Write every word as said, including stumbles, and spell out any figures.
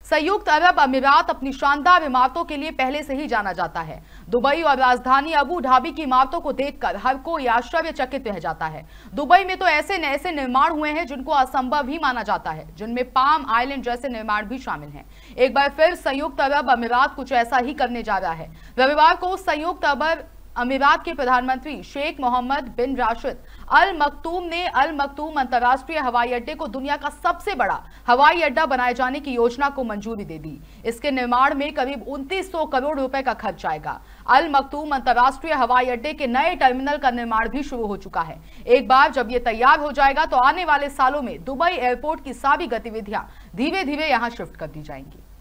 संयुक्त अरब अमीरात अपनी शानदार इमारतों के लिए पहले से ही जाना जाता है। दुबई और राजधानी अबू धाबी की इमारतों को देखकर हर कोई आश्चर्यचकित रह जाता है। दुबई में तो ऐसे ऐसे निर्माण हुए हैं जिनको असंभव ही माना जाता है, जिनमें पाम आइलैंड जैसे निर्माण भी शामिल हैं। एक बार फिर संयुक्त अरब अमीरात कुछ ऐसा ही करने जा रहा है। रविवार को संयुक्त अरब अमीरात के प्रधानमंत्री शेख मोहम्मद बिन राशिद अल मखतूम ने अल मखतूम अंतर्राष्ट्रीय हवाई अड्डे को दुनिया का सबसे बड़ा हवाई अड्डा बनाए जाने की योजना को मंजूरी दे दी। इसके निर्माण में करीब उनतीस सौ करोड़ रुपए का खर्च आएगा। अल मखतूम अंतर्राष्ट्रीय हवाई अड्डे के नए टर्मिनल का निर्माण भी शुरू हो चुका है। एक बार जब ये तैयार हो जाएगा तो आने वाले सालों में दुबई एयरपोर्ट की सारी गतिविधियां धीरे धीरे यहां शिफ्ट कर दी जाएंगी।